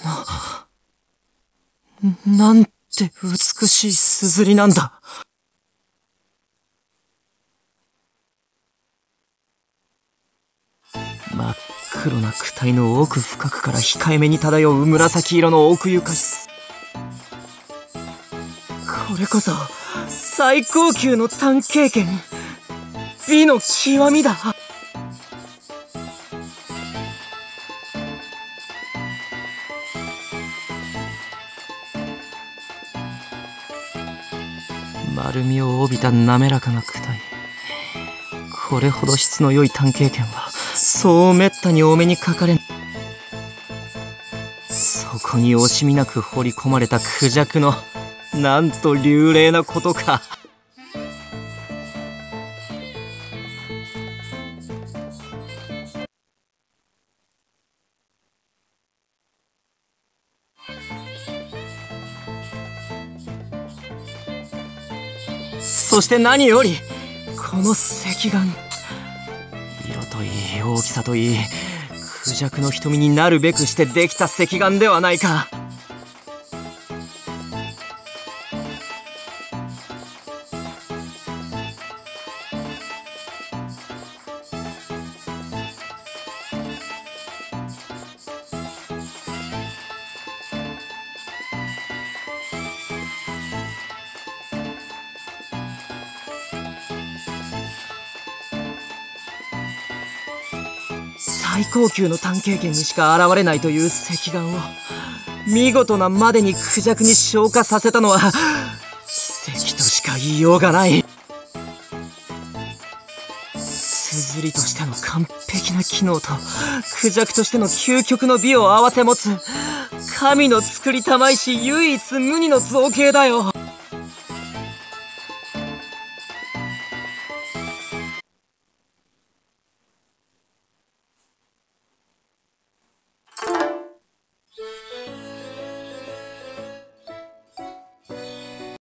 なんて美しい硯なんだ。真っ黒な躯体の奥深くから控えめに漂う紫色の奥ゆかしさ。これこそ最高級の単経験、美の極みだ。丸みを帯びた滑らかな躯体。これほど質の良い単経験はそうめったにお目にかかれん。そこに惜しみなく彫り込まれたクジャクのなんと流麗なことか。そして何よりこの石岩、色といい大きさといい、クジャクの瞳になるべくしてできた石岩ではないか。最高級の単経験にしか現れないという石岩を見事なまでにクジャクに昇華させたのは奇跡としか言いようがない。硯としての完璧な機能とクジャクとしての究極の美を併せ持つ神の作りたまいし唯一無二の造形だよ。